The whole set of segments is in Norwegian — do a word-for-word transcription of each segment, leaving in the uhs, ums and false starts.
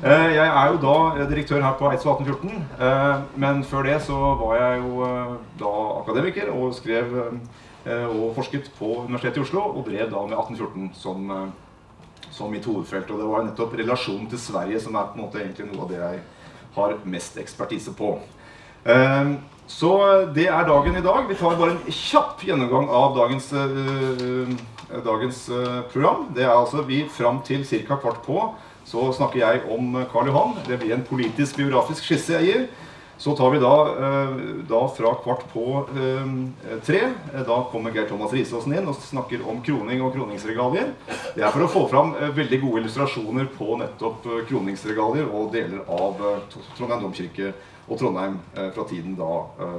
Jeg er jo da direktør her på Eidsvoll atten fjorten, men før det så var jeg jo da akademiker og skrev og forsket på Universitetet i Oslo og drev da med atten fjorten som, som mitt hovedfelt. Og det var nettopp relasjonen til Sverige som er på en måte egentlig noe av det jeg har mest ekspertise på. Så det er dagen i dag. Vi tar bare en kjapp gjennomgang av dagens, dagens program. Det er altså vi frem til cirka kvart på. Så snakker jeg om Karl Johan. Det blir en politisk biografisk skisse jeg gir. Så tar vi da, da fra kvart på tre. Da kommer Geir Thomas Risaasen inn og snakker om kroning og kroningsregalier. Det er for å få fram veldig gode illustrasjoner på nettopp kroningsregalier og deler av Trondheim Domkirke og Trondheim fra tiden da,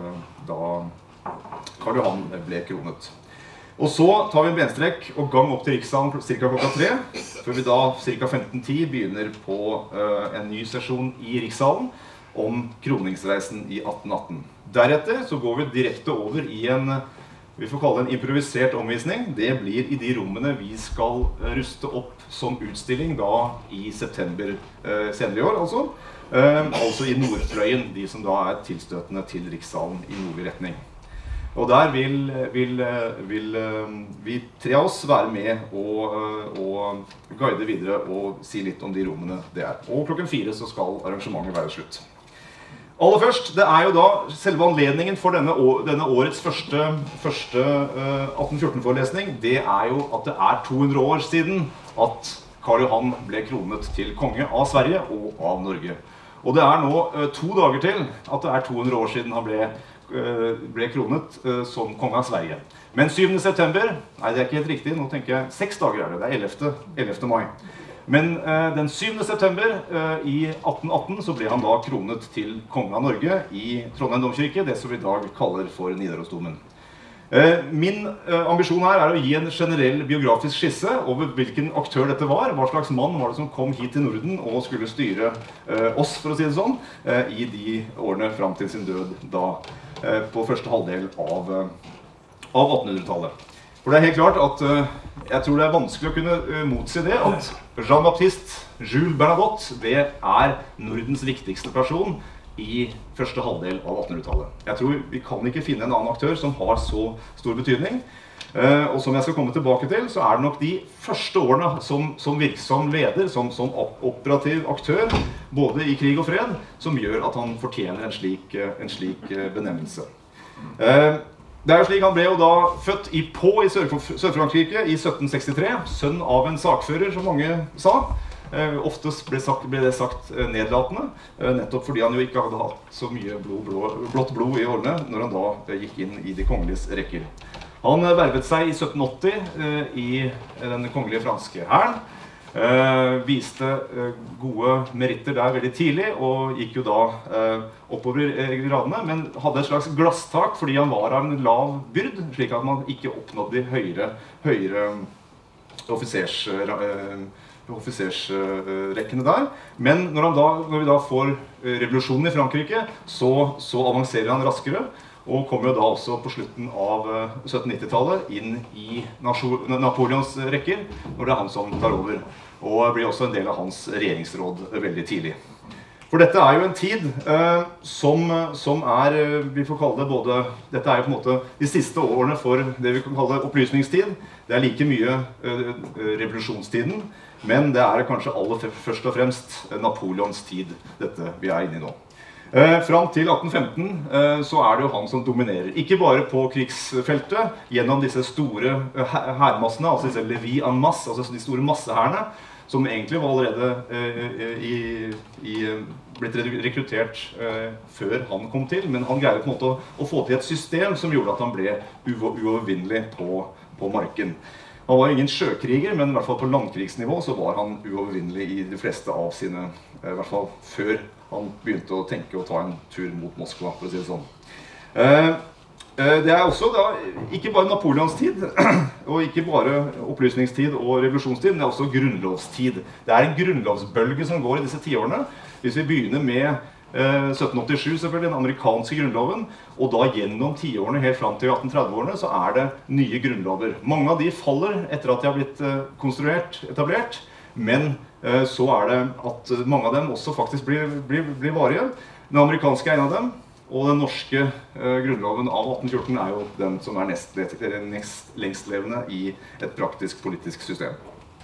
da Karl Johan ble kronet. Og så tar vi en benstrekk og gang opp til Rikssalen cirka klokka tre, før vi da cirka femten ti begynner på uh, en ny sesjon i Rikssalen om kroningsreisen i atten atten. Deretter så går vi direkte over i en, vi får kalle det en improvisert omvisning. Det blir i de rommene vi skal ruste opp som utstilling da i september uh, senere i år, altså. Uh, altså i Nordfløyen, de som da er tilstøtende til Rikssalen i nordlig retning. Og der vil, vil, vil vi tre av oss være med og, og guide videre og si litt om de rommene det er. Og klokken fire så skal arrangementet være slutt. Aller først, det er jo da selve anledningen for denne, denne årets første, første atten fjorten-forelesning. Det er jo at det er to hundre år siden at Karl Johan ble kronet til konge av Sverige og av Norge. Og det er nå to dager til at det er to hundre år siden han ble ble kronet uh, som konge av Sverige. Men syvende september, nei det er ikke helt riktig, nå tenker jeg seks dager er det, det er ellevte, ellevte mai. Men uh, den syvende september uh, i atten atten så ble han da kronet til konge av Norge i Trondheim Domkirke, det som vi i dag kaller for Nidarosdomen. Uh, min uh, ambisjon her er å gi en generell biografisk skisse over hvilken aktør dette var, hva slags mann var det som kom hit til Norden og skulle styre uh, oss, for å si det sånn, uh, i de årene frem til sin død da på første halvdel av, av attenhundretallet. For det er helt klart at uh, jeg tror det er vanskelig å kunne uh, motsi det at Jean-Baptiste Jules Bernadotte, det er Nordens viktigste person i første halvdel av attenhundretallet. Jeg tror vi kan ikke finne en annen aktør som har så stor betydning. Uh, og som jeg skal komme tilbake til, så er det nok de første årene som, som virksom leder, som, som operativ aktør, både i krig og fred, som gjør at han fortjener en slik, en slik benevnelse. Uh, det er jo slik, han ble jo da født i Pau i Sør-Frankrike i sytten sekstitre, sønn av en sakfører, som mange sa. Uh, oftest ble, sagt, ble det sagt uh, nedlatende, uh, nettopp fordi han jo ikke hadde hatt så mye blod, blod, blått blod i årene, når han da uh, gikk inn i de kongeliges rekker. Han vervet seg i sytten åtti uh, i den kongelige franske hæren, uh, viste uh, gode meritter der veldig tidlig, og gikk jo da uh, oppover i gradene, men hadde et slags glasstak fordi han var av en lav byrd, slik at man ikke oppnådde de høyere, høyere offisers, uh, offisersrekkene der. Men når, han da, når vi da får revolusjonen i Frankrike, så, så avanserer han raskere, og kommer jo da også på slutten av sytten nittitallet inn i Napoleons rekker, når det er han som tar over, og blir også en del av hans regjeringsråd veldig tidlig. For dette er jo en tid eh, som, som er, vi får kalle det både, dette er jo på en måte de siste årene for det vi kan kalle opplysningstid. Det er like mye eh, revolusjonstiden, men det er kanskje aller først og fremst Napoleons tid, dette vi er inne i nå. Eh, fram til atten femten eh, så er det jo han som dominerer, ikke bare på krigsfeltet, gjennom disse store hærmassene, altså disse levis en masse, altså de store massehærene, som egentlig var allerede eh, i, i, blitt rekruttert eh, før han kom til, men han greide på en måte å, å få til et system som gjorde at han ble uovervinnelig på, på marken. Han var ingen sjøkriger, men i hvert fall på landkrigsnivå så var han uovervinnelig i de fleste av sine, i hvert fall før han begynte å tenke å ta en tur mot Moskva, for å si det sånn. Eh, Det er også da, ikke bare Napoleons tid, og ikke bare opplysningstid og revolusjonstid, men det er også grunnlovstid. Det er en grunnlovsbølge som går i disse tiårene. Hvis vi begynner med eh, sytten åttisju, selvfølgelig, den amerikanske grunnloven, og da gjennom tiårene helt fram til atten tretti-årene, så er det nye grunnlover. Mange av de faller etter at de har blitt eh, konstruert, etablert, men så er det at mange av dem også faktisk blir, blir, blir varige. Den amerikanske er en av dem, og den norske grunnloven av atten fjorten er jo den som er nest, nest lengstlevende i et praktisk politisk system.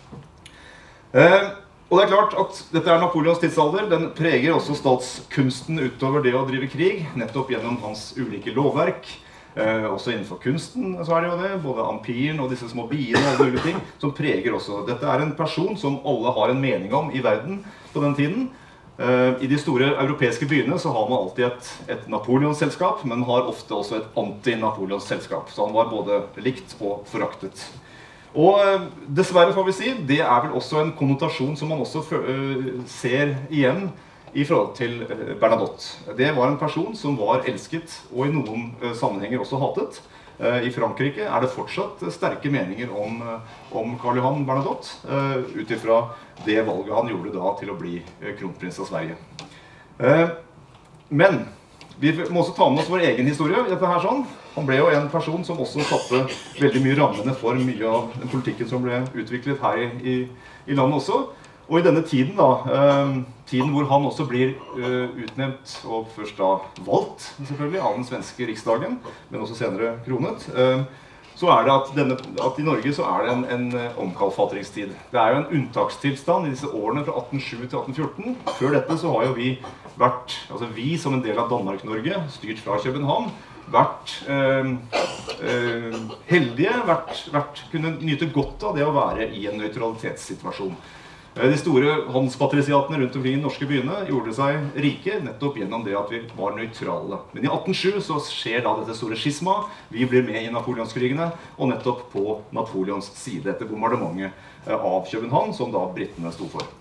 Og det er klart at dette er Napoleons tidsalder. Den preger også statskunsten utover det å drive krig, nettopp gjennom hans ulike lovverk. Eh, også innenfor kunsten så er det jo det, både ampiren og disse små biene og alle mulige ting, som preger også. Dette er en person som alle har en mening om i verden på den tiden. Eh, I de store europeiske byene så har man alltid et, et Napoleons-selskap, men har ofte også et anti-Napoleons-selskap. Så han var både likt og foraktet. Og eh, dessverre får vi si, det er vel også en konnotasjon som man også uh, ser igjen i forhold til Bernadotte. Det var en person som var elsket, og i noen uh, sammenhenger også hatet. Uh, I Frankrike er det fortsatt sterke meninger om, uh, om Karl Johan Bernadotte, uh, ut ifra det valget han gjorde da til å bli uh, kronprins av Sverige. Uh, men vi må også ta med oss vår egen historie i dette her sånn. Han ble jo en person som også satte veldig mye rammene for mye av den politikken som ble utviklet her i, i, i landet også. Og i denne tiden da, eh, tiden hvor han også blir eh, utnevnt, og først da valgt selvfølgelig, av den svenske riksdagen, men også senere kronet, eh, så er det at, denne, at i Norge så er det en, en omkalfatringstid. Det er jo en unntakstilstand i disse årene fra atten sju til atten fjorten. Før dette så har jo vi vært, altså vi som en del av Danmark-Norge, styrt fra København, vært eh, eh, heldige, vært, vært, kunne nyte godt av det å være i en nøytralitetssituasjon. De store handelspatrisiatene rundt omkring i norske byene gjorde seg rike nettopp gjennom det at vi var nøytrale. Men i atten sju så skjer da dette store skisma. Vi blir med i Napoleonskrigene, og nettopp på Napoleons side etter bombardementet av København, som da brittene sto for.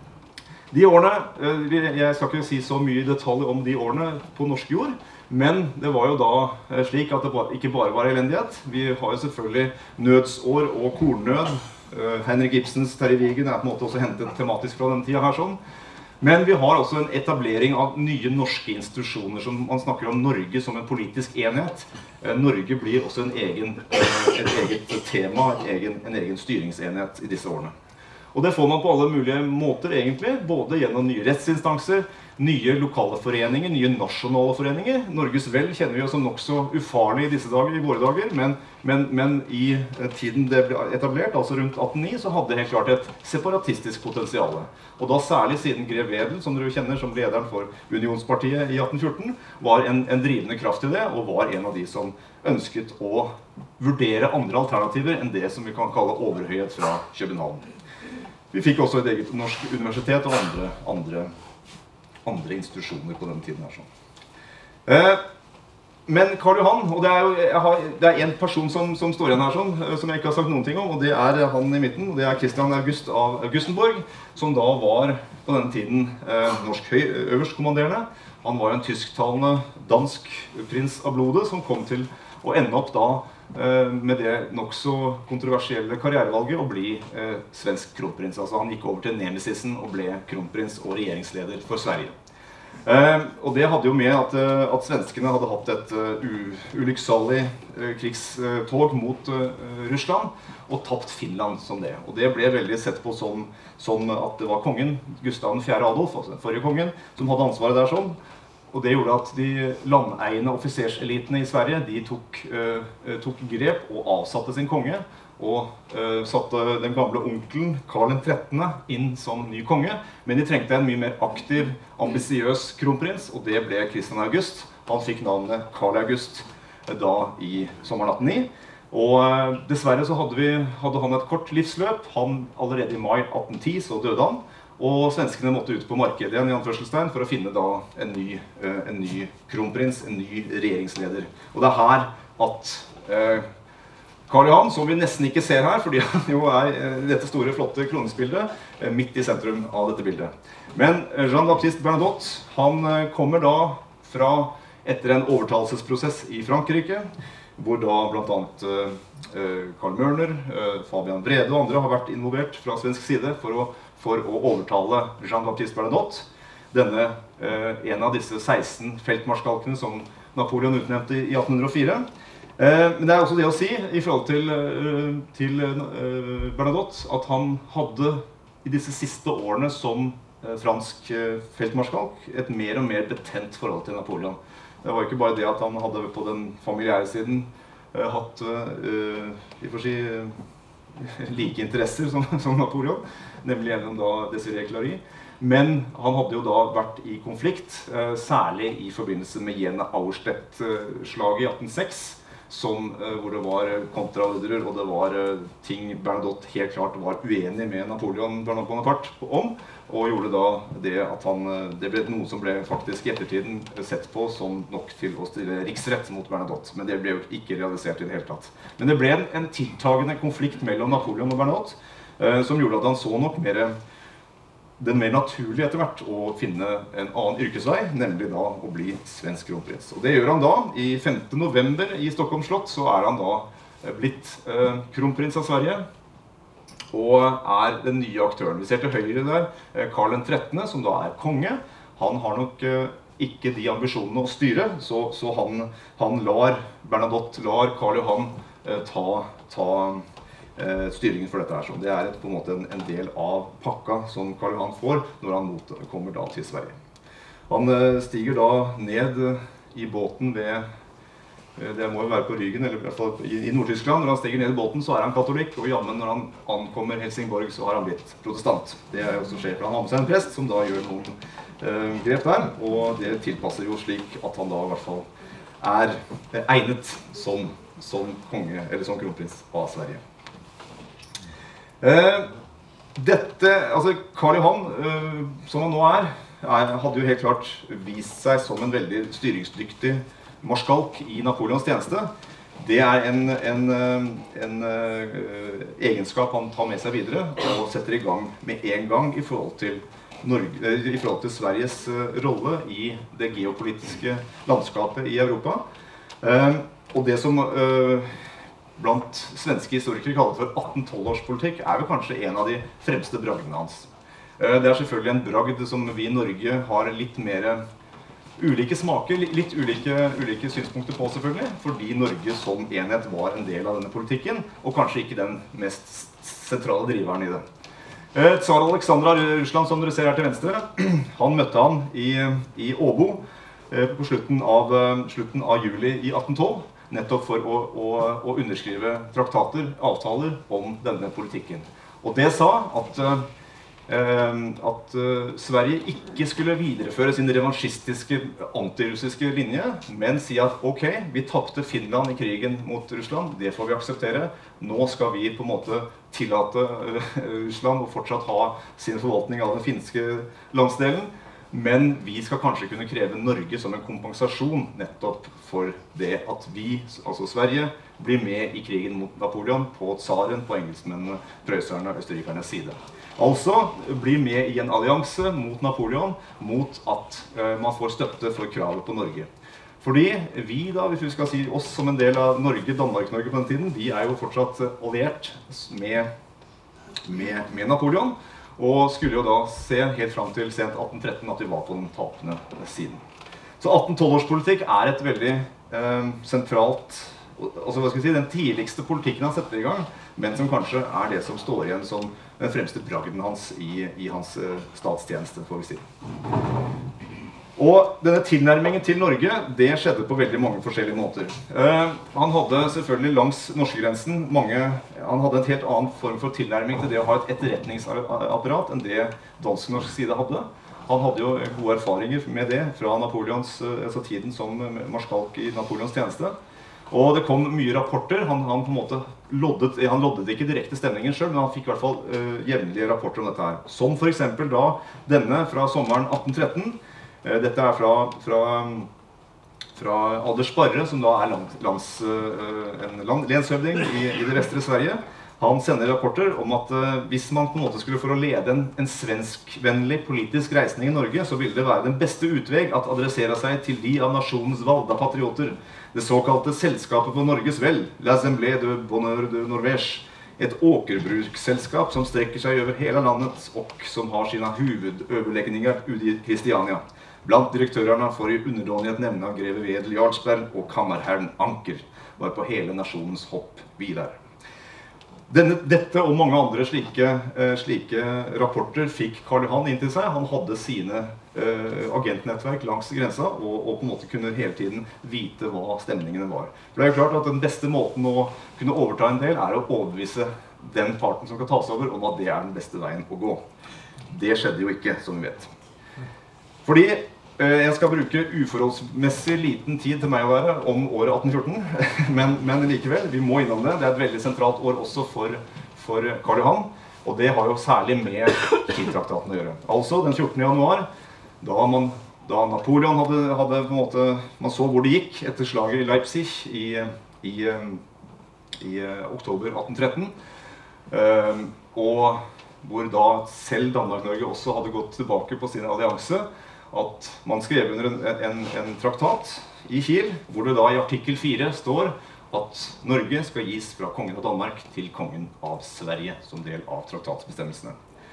De årene, jeg skal ikke si så mye detalj om de årene på norsk jord, men det var jo da slik at det ikke bare var elendighet. Vi har jo selvfølgelig nødsår og kornnød. Henrik Ibsens Terje Vigen er på en måte også hentet tematisk fra denne tida her sånn. Men vi har også en etablering av nye norske institusjoner, som man snakker om Norge som en politisk enhet. Norge blir også en egen, et eget tema, et egen, en egen styringsenhet i disse årene. Og det får man på alle mulige måter egentlig, både gjennom nye rettsinstanser, nye lokale foreninger, nye nasjonale foreninger. Norges Vel kjenner vi jo som nok så ufarlig i disse dager, i våre dager, men, men, men i tiden det ble etablert, altså rundt atten ni, så hadde det helt klart et separatistisk potensial. Og da særlig siden Grev Wedel, som dere kjenner som lederen for Unionspartiet i atten fjorten, var en, en drivende kraft i det, og var en av de som ønsket å vurdere andre alternativer enn det som vi kan kalle overhøyhet fra København. Vi fikk også et eget norsk universitet og andre, andre, andre institusjoner på den tiden her sånn. Eh, men Karl Johan, og det er jo jeg har, det er en person som, som står igjen her sånn, som jeg ikke har sagt noen ting om, og det er han i midten, og det er Christian August av Augustenborg, som da var på denne tiden eh, norsk høy, øverstkommanderende. Han var en tysktalende dansk prins av blodet som kom til å ende opp da med det nok så kontroversielle karrierevalget å bli eh, svensk kronprins. Altså han gikk over til nemesisen og ble kronprins og regjeringsleder for Sverige. Eh, og det hadde jo med at, at svenskene hadde hatt et uh, ulykksalig uh, krigstog mot uh, Russland og tapt Finland som det. Og det ble veldig sett på som, som at det var kongen, Gustav den fjerde Adolf, altså den forrige kongen, som hadde ansvaret der sånn. Og det gjorde at de landeiende offiserselitene i Sverige, de tok, uh, tok grep og avsatte sin konge, og uh, satte den gamle onkelen, Karl den trettende, inn som ny konge. Men de trengte en mye mer aktiv, ambisiøs kronprins, og det ble Christian August. Han fikk navnet Karl August uh, da i sommeren atten ni. Og uh, dessverre så hadde, vi, hadde han et kort livsløp. Han, allerede i mai atten ti så døde han. Og svenskene måtte ut på markedet igjen i anførselstegn for å finne da en ny, uh, en ny kronprins, en ny regjeringsleder. Og det er her at uh, Karl Johan, som vi nesten ikke ser her, fordi han jo er uh, dette store, flotte kroningsbildet, uh, midt i sentrum av dette bildet. Men uh, Jean-Baptiste Bernadotte, han uh, kommer da fra etter en overtalelsesprosess i Frankrike, hvor da blant annet uh, Carl Mørner, uh, Fabian Brede og andre har vært involvert fra svensk side for å for å overtale Jean-Baptiste Bernadotte, denne, eh, en av disse seksten feltmarskalkene som Napoleon utnevnte i atten hundre og fire. Eh, men det er også det å si, i forhold til, eh, til eh, Bernadotte, at han hadde i disse siste årene som fransk feltmarskalk et mer og mer betent forhold til Napoleon. Det var ikke bare det at han hadde på den familiære siden hatt, vi får si, like interesser som, som Napoleon, nemlig gjennom da Désiré Clary. Men han hadde jo da vært i konflikt, særlig i forbindelse med Jena Auerstedt-slaget i atten seks, som, hvor det var kontraordrer, og det var ting Bernadotte helt klart var uenig med Napoleon Bonaparte om, og gjorde da det at han, det ble noe som ble faktisk i ettertiden sett på som nok til å stille riksrett mot Bernadotte, men det ble jo ikke realisert i det hele tatt. Men det ble en, en tiltagende konflikt mellom Napoleon og Bernadotte, eh, som gjorde at han så nok mer, den mer naturlige etter hvert å finne en annen yrkesvei, nemlig da å bli svensk kronprins. Og det gjør han da. I femte november i Stockholm slott så er han da blitt eh, kronprins av Sverige, og er den nye aktøren. Vi ser til høyre der, Karl den trettende, som da er konge. Han har nok eh, ikke de ambisjonene å styre, så, så han, han lar Bernadotte, lar Karl Johan eh, ta, ta eh, styringen for dette her. Så det er et, på en måte en, en del av pakka som Karl Johan får når han mot, kommer da til Sverige. Han eh, stiger da ned i båten ved, det må jo være på Rügen, eller i hvert fall i, i Nord-Tyskland. Når han stiger ned i båten så er han katolikk, og jammen når han ankommer Helsingborg så har han blitt protestant. Det er jo også skjer, for han har med seg en prest som da gjør noen eh, grep der, og det tilpasser jo slik at han da i hvert fall er eh, egnet som, som konge, eller som kronprins av Sverige. Eh, dette, altså Karl Johan, eh, som han nå er, er, hadde jo helt klart vist seg som en veldig styringsdyktig marskalk i Napoleons tjeneste. Det er en, en, en uh, egenskap han tar med seg videre og setter i gang med en gang i forhold til, Norge, uh, i forhold til Sveriges uh, rolle i det geopolitiske landskapet i Europa. Uh, og det som uh, blant svenske historikere kaller for atten tolv-årspolitikk er vel kanskje en av de fremste bragdene hans. Uh, det er selvfølgelig en bragd som vi i Norge har litt mer ulike smaker, litt ulike, ulike synspunkter på selvfølgelig, fordi Norge som enhet var en del av denne politikken, og kanskje ikke den mest sentrale driveren i det. Eh, Tsar Alexander av Russland, som dere ser her til venstre, han møtte han i, i Åbo eh, på slutten av, slutten av juli i atten tolv, nettopp for å, å, å underskrive traktater, avtaler om denne politikken. Og det sa at at uh, Sverige ikke skulle videreføre sin revansjistiske, antirussiske linje, men si at ok, vi tappte Finland i krigen mot Russland, det får vi akseptere. Nå skal vi på en måte tillate uh, Russland å fortsatt ha sin forvaltning av den finske landsdelen, men vi skal kanskje kunne kreve Norge som en kompensasjon nettopp for det at vi, altså Sverige, blir med i krigen mot Napoleon på tsaren, på engelskmennene, prøyserne og østerrikernes side. Altså blir med i en allianse mot Napoleon, mot at uh, man får støtte for kravet på Norge. Fordi vi da, hvis vi skal si oss som en del av Norge, Danmark-Norge på den tiden, vi er jo fortsatt alliert med, med, med Napoleon, og skulle jo da se helt fram til sent atten tretten at vi var på den tapende siden. Så atten tolv-årspolitikk er et veldig uh, sentralt, altså hva skal jeg si, den tidligste politikken han setter i gang, men som kanskje er det som står igjen som den fremste bragden hans i, i hans uh, statstjeneste, får vi si. Og denne tilnærmingen til Norge, det skjedde på veldig mange forskjellige måter. Uh, han hadde selvfølgelig langs norskegrensen mange, han hadde en helt annen form for tilnærming til det å ha et etterretningsapparat enn det dansk-norsk side hadde. Han hadde jo gode erfaringer med det fra Napoleons, uh, altså tiden som marskalk i Napoleons tjeneste. Og det kom mye rapporter. Han, han på en måte loddet, han loddet ikke direkte stemningen selv, men han fikk i hvert fall uh, jevnlige rapporter om dette her. Som for eksempel da denne fra sommeren atten tretten. Uh, dette er fra, fra, fra Anders Sparre, som da er lands, lands, uh, en land, lensøvding i, i det vestre Sverige. Han sender rapporter om at uh, hvis man på en måte skulle for å lede en, en svenskvennlig politisk reisning i Norge, så ville det være den beste utveg at adressere seg til de av nasjonens valgte patrioter. Det såkalte selskapet på Norges vel, l'Assemblée de Bonheur de Norvège, et åkerbruksselskap som strekker seg over hele landet og som har sine hovedøverlegninger ute i Kristiania. Blant direktørerne får i underdånighet nevne greve Wedel Jarlsberg og kammerherren Anker, var på hele nasjonens hopp hviler. Denne, dette og mange andre slike, uh, slike rapporter fikk Karl Johan inn til seg. Han hadde sine uh, agentnettverk langs grensa, og, og på en måte kunne hele tiden vite hva stemningene var. For det er jo klart at den beste måten å kunne overta en del er å overbevise den parten som skal tas over, om at det er den beste veien å gå. Det skjedde jo ikke, som vi vet. Fordi jeg skal bruke uforholdsmessig liten tid til meg å være om året atten fjorten, men, men likevel, vi må innom det. Det er et veldig sentralt år også for, for Karl Johan, og det har jo særlig med Kiel-traktaten å gjøre. Altså den fjortende januar, da, man, da Napoleon hadde, hadde på en måte, man så hvor det gikk etter slaget i Leipzig i, i, i oktober atten tretten, uh, og hvor da selv Danmark-Norge også hadde gått tilbake på sin allianse, at man skrev under en, en, en traktat i Kiel, hvor det da i artikkel fire står at Norge skal gis fra kongen av Danmark til kongen av Sverige som del av traktatsbestemmelsene.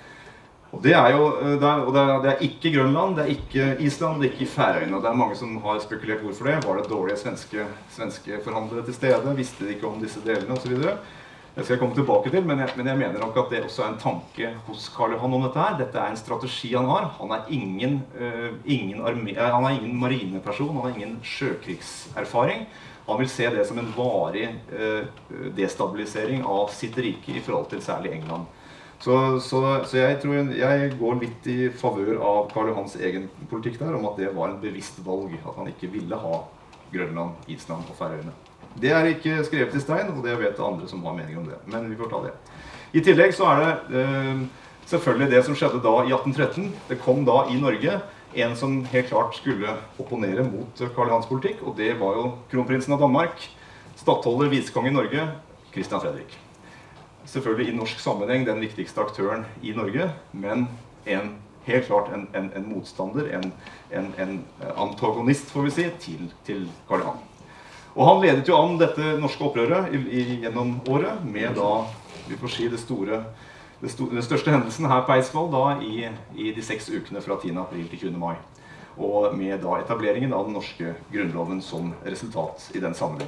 Og det er jo, det er, og det er, det er ikke Grønland, det er ikke Island, det er ikke Færøyene. Det er mange som har spekulert hvorfor det. Var det dårlige svenske, svenske forhandlere til stede? Visste de ikke om disse delene og så videre? Det skal jeg komme tilbake til, men jeg, men jeg mener nok at det også er en tanke hos Karl Johan om dette her. Dette er en strategi han har. Han er ingen, uh, ingen, arme, uh, han er ingen marineperson, han har ingen sjøkrigserfaring. Han vil se det som en varig uh, destabilisering av sitt rike i forhold til særlig England. Så, så, så jeg tror jeg går litt i favør av Karl Johans egen politikk der, om at det var en bevisst valg, at han ikke ville ha Grønland, Island og Færøyene. Det er ikke skrevet i stein, og det vet andre som har mening om det. Men vi får ta det. I tillegg så er det eh, selvfølgelig det som skjedde da i atten tretten. Det kom da i Norge en som helt klart skulle opponere mot Karl Johans politikk, og det var jo kronprinsen av Danmark, stattholder, visekonge i Norge, Christian Fredrik. Selvfølgelig i norsk sammenheng den viktigste aktøren i Norge, men en, helt klart en, en, en motstander, en, en, en antagonist, får vi si, til, til Karl Johan. Og han ledet jo an dette norske opprøret i, i, gjennom året, med da, vi får si, det, store, det, store, det største hendelsen her på Eidsvoll da, i, i de seks ukene fra tiende april til tjuende mai. Og med da etableringen av den norske grunnloven som resultat i den sammenheng.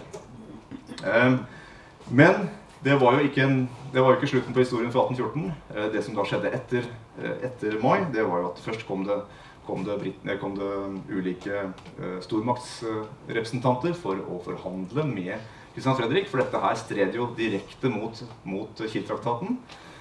Um, men det var jo ikke, en, det var jo ikke slutten på historien for atten fjorten. Uh, det som da skjedde etter, uh, etter mai, det var jo at først kom det Kom det, kom det ulike uh, stormaktsrepresentanter for å forhandle med Christian Fredrik, for dette her stred jo direkte mot, mot Kiel-traktaten.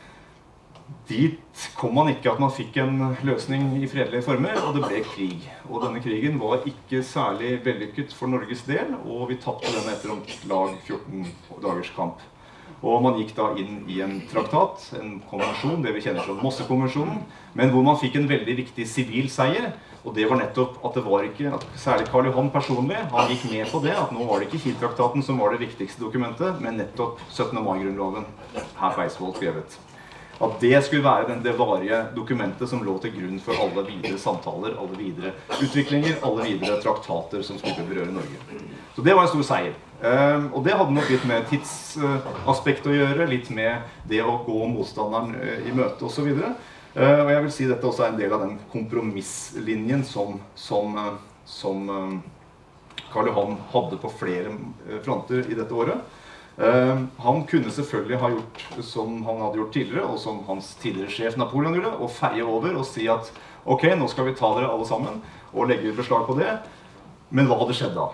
Dit kom man ikke at man fikk en løsning i fredelige former, og det ble krig. Og denne krigen var ikke særlig vellykket for Norges del, og vi tappte den etter om lag fjorten dagers kamp. Og man gikk da inn i en traktat, en konvensjon, det vi kjenner som Mossekonvensjonen, men hvor man fikk en veldig viktig sivil seier, og det var nettopp at det var ikke, at særlig Karl Johan personlig, han gikk med på det, at nå var det ikke Kiel-traktaten som var det viktigste dokumentet, men nettopp syttende mai-grunnloven her på Eidsvoll skrevet. At det skulle være den, det varige dokumentet som lå til grunn for alle videre samtaler, alle videre utviklinger, alle videre traktater som skulle berøre Norge. Så det var en stor seier. Um, og det hadde nok litt med tidsaspekt å gjøre, litt med det å gå motstanderen uh, i møte og så videre. Uh, og jeg vil si dette også er en del av den kompromisslinjen som, som, uh, som uh, Karl Johan hadde på flere uh, fronter i dette året. Uh, han kunne selvfølgelig ha gjort som han hadde gjort tidligere, og som hans tidligere sjef Napoleon gjorde, og feie over og si at ok, nå skal vi ta dere alle sammen og legge beslag på det, men hva hadde skjedd da?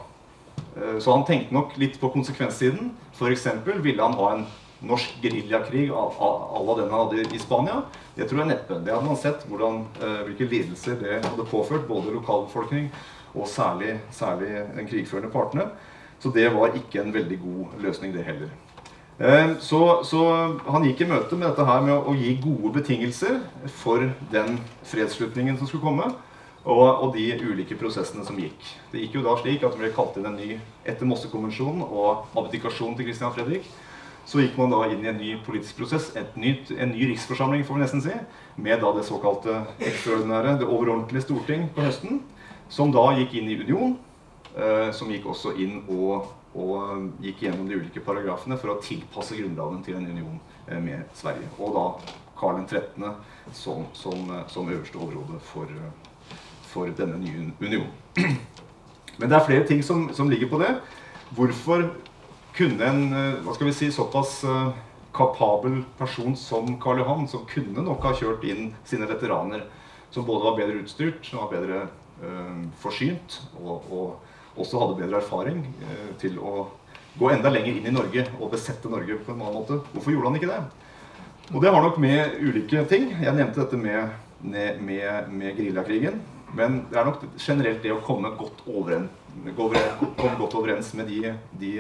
Så han tenkte nok litt på konsekvenssiden. For eksempel ville han ha en norsk guerillakrig à la den han hadde i Spania. Det tror jeg neppe. Det hadde man sett hvordan, hvilke lidelser det hadde påført både lokalbefolkning og særlig, særlig den krigførende partene. Så det var ikke en veldig god løsning det heller. Så, så han gikk i møte med dette her med å, å gi gode betingelser for den fredsslutningen som skulle komme. Og, og de ulike prosessene som gikk. Det gikk jo da slik at det ble kalt inn en ny, etter Mossekonvensjonen og abdikasjon til Christian Fredrik, så gikk man da inn i en ny politisk prosess, et nytt, en ny riksforsamling får vi nesten si, med da det såkalte ekstraordinære, det overordentlige storting på høsten, som da gikk inn i union, eh, som gikk også inn og, og gikk gjennom de ulike paragrafene for å tilpasse grunnloven til en union eh, med Sverige. Og da Karl den trettende som, som, som øverste overhode for for denne nye unionen. Men det er flere ting som, som ligger på det. Hvorfor kunne en, hva skal vi si, såpass kapabel person som Karl Johan, som kunne nok ha kjørt inn sine veteraner, som både var bedre utstyrt, som var bedre øh, forsynt, og, og også hadde bedre erfaring øh, til å gå enda lenger inn i Norge og besette Norge på en annen måte. Hvorfor gjorde han ikke det? Og det har nok med ulike ting. Jeg nevnte dette med, med, med, med guerillakrigen, men det er nok generelt det å komme godt overens, komme godt overens med de, de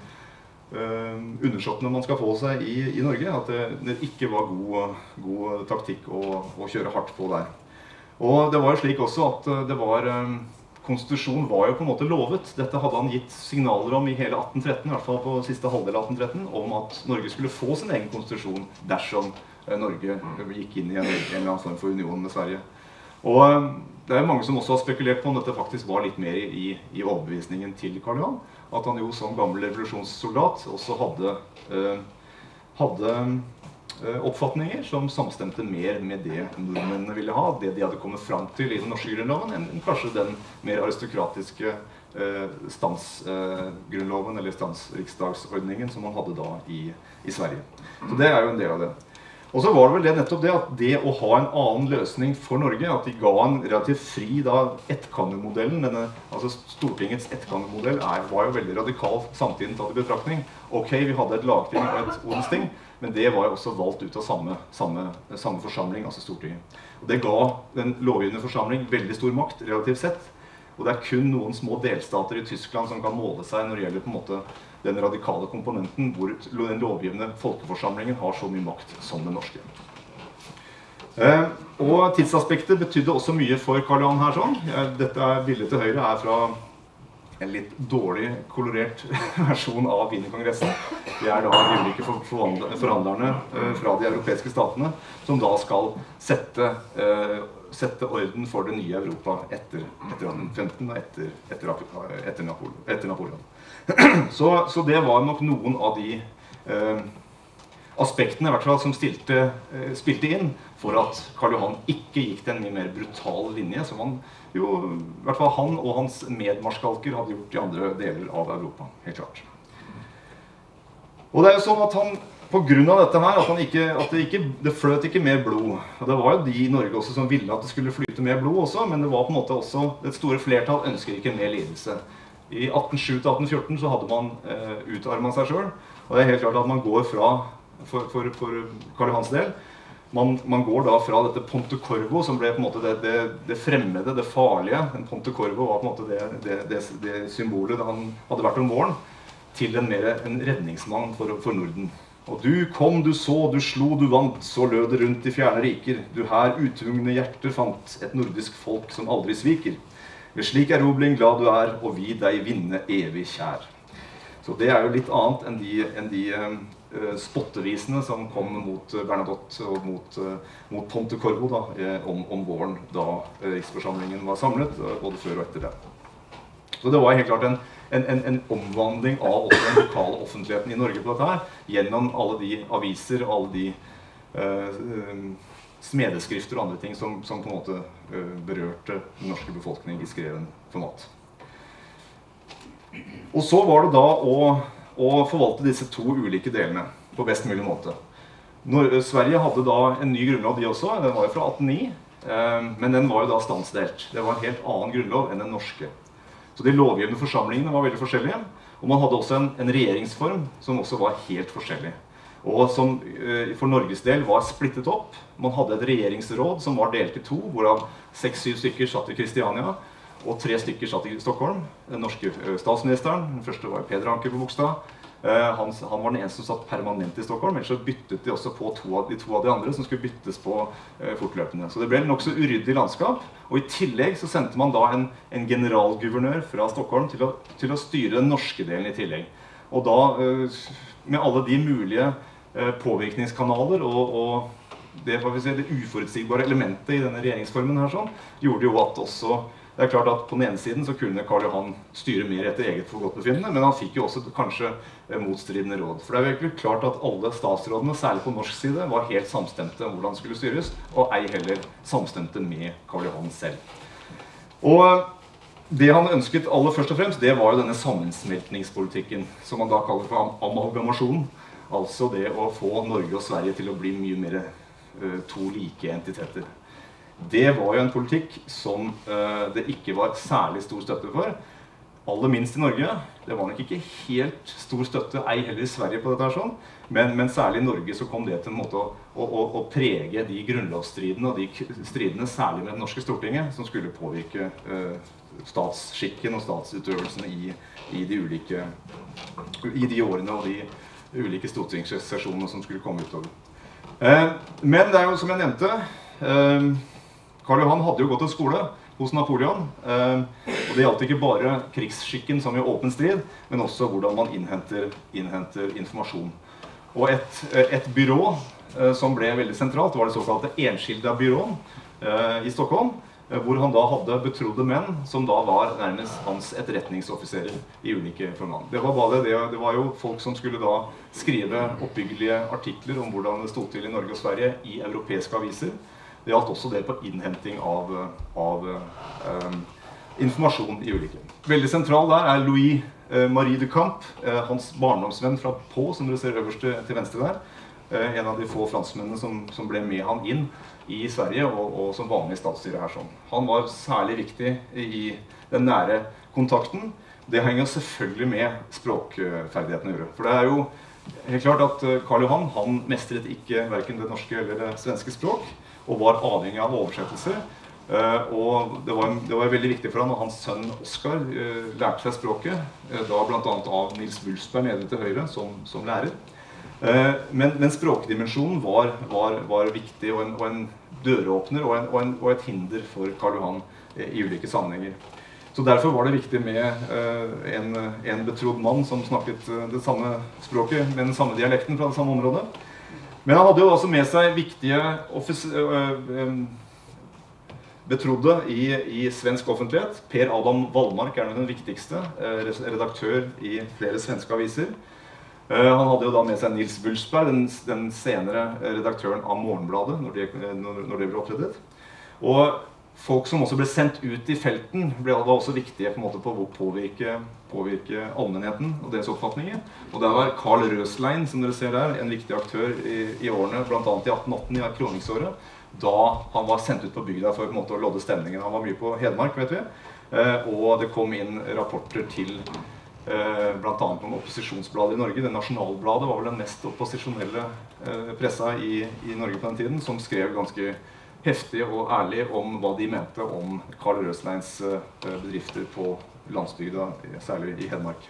Uh, undersåttene man skal få seg i, i Norge, at det, det ikke var god, god taktikk å, å kjøre hardt på der. Og det var jo slik også at det var, um, konstitusjonen var jo på en måte lovet. Dette hadde han gitt signaler om i hele atten tretten, i hvert fall på siste halvdel av atten tretten, om at Norge skulle få sin egen konstitusjon dersom uh, Norge gikk inn i en, en eller annen form for union med Sverige. Og uh, det er mange som også har spekulert på om dette faktisk var litt mer i, i overbevisningen til Karl Johan. At han jo som gammel revolusjonssoldat også hadde, eh, hadde eh, oppfatninger som samstemte mer med det nordmennene ville ha, det de hadde kommet fram til i den norske grunnloven, enn, enn kanskje den mer aristokratiske eh, stansgrunnloven, eh, eller stansriksdagsordningen som man hadde da i, i Sverige. Så det er jo en del av det. Og så var det vel det nettopp det at det å ha en annen løsning for Norge, at de ga en relativt fri da ettkammermodellen, denne, altså Stortingets ettkammermodell er, var jo veldig radikal samtidig tatt i betraktning. Ok, vi hadde et lagting og et odelsting, men det var jo også valgt ut av samme, samme, samme forsamling, altså Stortinget. Og det ga den lovgivende forsamling veldig stor makt, relativt sett. Og det er kun noen små delstater i Tyskland som kan måle seg når det gjelder på en måte den radikale komponenten, hvor den lovgivende folkeforsamlingen har så mye makt som den norske. Eh, og tidsaspektet betydde også mye for Karl Johan her sånn. Dette er, bildet til høyre er fra en litt dårlig kolorert versjon av Wienerkongressen. Det er da de ulike forhandlerne eh, fra de europeiske statene som da skal sette, eh, sette orden for det nye Europa etter, etter atten femten og etter, etter, etter, Napoleon, etter Napoleon. Så, så det var nok noen av de eh, aspektene i hvert fall, som stilte, eh, spilte inn for at Karl Johan ikke gikk til en mye mer brutal linje, som han, jo, i hvert fall han og hans medmarskalker hadde gjort i andre deler av Europa, helt klart. Og det er jo sånn at han, på grunn av dette her, at, han ikke, at det, ikke, det fløt ikke mer blod. Og det var jo de i Norge også som ville at det skulle flyte mer blod også, men det var på en måte også, det store flertall ønsker ikke mer lidelse. I atten sju til atten fjorten så hadde man eh, utarmet seg selv, og det er helt klart at man går fra, for, for, for Karl Johans del, man, man går da fra dette Ponte Corvo, som ble på en måte det, det, det fremmede, det farlige. En Ponte Corvo var på en måte det, det, det, det symbolet da han hadde vært om våren, til en, mer, en redningsmann for, for Norden. Og du kom, du så, du slo, du vant, så lød det rundt i fjerne riker. Du her utvungne hjerter fant, et nordisk folk som aldri sviker. Ved slik erobling glad du er, og vi deg vinne evig kjær. Så det er jo litt annet enn de, enn de uh, spottevisene som kom mot Bernadotte og mot, uh, mot Ponte Corvo da, uh, om, om våren, da uh, riksforsamlingen var samlet, uh, både før og etter det. Så det var helt klart en, en, en, en omvandling av også den lokale offentligheten i Norge på dette her, gjennom alle de aviser og alle de uh, uh, smedeskrifter og andre ting som, som på en måte uh, berørte den norske befolkning i skreven format. Og så var det da å, å forvalte disse to ulike delene på best mulig måte. Når, Sverige hadde da en ny grunnlov de også, den var jo fra atten null ni, uh, men den var jo da standsdelt. Det var en helt annen grunnlov enn den norske. Så de lovgivende forsamlingene var veldig forskjellige, og man hadde også en, en regjeringsform som også var helt forskjellig. Og som eh, for Norges del var splittet opp. Man hadde et regjeringsråd som var delt i to, hvorav seks-syv stykker satt i Kristiania, og tre stykker satt i Stockholm. Den norske statsministeren, den første var Peder Anker på Bogstad, eh, han, han var den eneste som satt permanent i Stockholm, ellers så byttet de også på to av, de to av de andre som skulle byttes på eh, fortløpende. Så det ble nok så uryddig landskap, og i tillegg så sendte man da en, en generalguvernør fra Stockholm til å, til å styre den norske delen i tillegg. Og da, eh, med alle de mulige påvirkningskanaler og, og det, hva vi si, det uforutsigbare elementet i denne regjeringsformen her sånn, gjorde jo at også, det er klart at på den ene siden så kunne Karl Johan styre mer etter eget forgodtbefinnende, men han fikk jo også kanskje motstridende råd. For det er virkelig klart at alle statsrådene, særlig på norsk side, var helt samstemte om hvordan det skulle styres, og ei heller samstemte med Karl Johan selv. Og det han ønsket aller først og fremst, det var jo denne sammensmeltningspolitikken, som man da kaller for amalgamasjonen. Altså det å få Norge og Sverige til å bli mye mer uh, to like entiteter. Det var jo en politikk som uh, det ikke var særlig stor støtte for. Aller minst i Norge. Det var nok ikke helt stor støtte, ei heller i Sverige på dette her sånn. Men, men særlig i Norge så kom det til en måte å, å, å, å prege de grunnlovsstridene og de stridene, særlig med det norske Stortinget, som skulle påvirke uh, statsskikken og statsutøvelsen i, i, de ulike, i de årene og de ulike stortingssesjonene som skulle komme utover. Uh, men det er jo som jeg nevnte, uh, Karl Johan hadde jo gått til skole hos Napoleon, uh, og det gjaldt ikke bare krigsskikken som i åpen strid, men også hvordan man innhenter, innhenter informasjon. Og et, et byrå uh, som ble veldig sentralt var det såkalte Enskilda byråen uh, i Stockholm, uh, hvor han da hadde betrodde menn som da var nærmest hans etterretningsoffiserer i ulike formann. Det var, bare det, det var jo folk som skulle da skrive oppbyggelige artikler om hvordan det stod til i Norge og Sverige i europeiske aviser. Det gjaldt også det på innhenting av, av um, informasjon i ulike. Veldig sentral der er Louis uh, Marie de Camp, uh, hans barndomsvenn fra Pau, som dere ser øverst til venstre der. Uh, en av de få franskmennene som, som ble med han inn i Sverige, og, og som var med i statsstyret her sånn. Han var særlig viktig i den nære kontakten. Det henger selvfølgelig med språkferdighetene å gjøre. For det er jo helt klart at Karl Johan, han mestret ikke hverken det norske eller det svenske språk, og var avhengig av oversettelser. Uh, og det var, det var veldig viktig for han, og hans sønn Oskar uh, lærte seg språket, uh, da blant annet av Nils Wulfsberg nede til høyre som, som lærer. Uh, men, men språkdimensjonen var, var, var viktig, og en, og en døråpner og, en, og, en, og et hinder for Karl Johan uh, i ulike sammenhenger. Så derfor var det viktig med uh, en, en betrodd mann som snakket uh, det samme språket, med den samme dialekten fra det samme området. Men han hadde jo også med seg viktige betrodde i, i svensk offentlighet. Per Adam Wallmark er den viktigste, redaktør i flere svenske aviser. Han hadde jo da med seg Nils Wulfsberg, den, den senere redaktøren av Morgenbladet, når det, når, når det ble opprettet. Og folk som også ble sendt ut i felten ble også viktige på en måte på å påvirke, påvirke allmennheten og deres oppfatninger. Og der var Karl Røslein, som dere ser der, en viktig aktør i, i årene, blant annet i atten atten, i kroningsåret, da han var sendt ut på bygda for på en måte å lodde stemningen. Han var mye på Hedmark, vet vi, og det kom inn rapporter til blant annet om opposisjonsbladet i Norge. Det Nasjonalbladet var vel den mest opposisjonelle pressa i, i Norge på den tiden, som skrev ganske heftig og ærlig om hva de mente om Karl Røsleins bedrifter på landsbygda, særlig i Hedmark.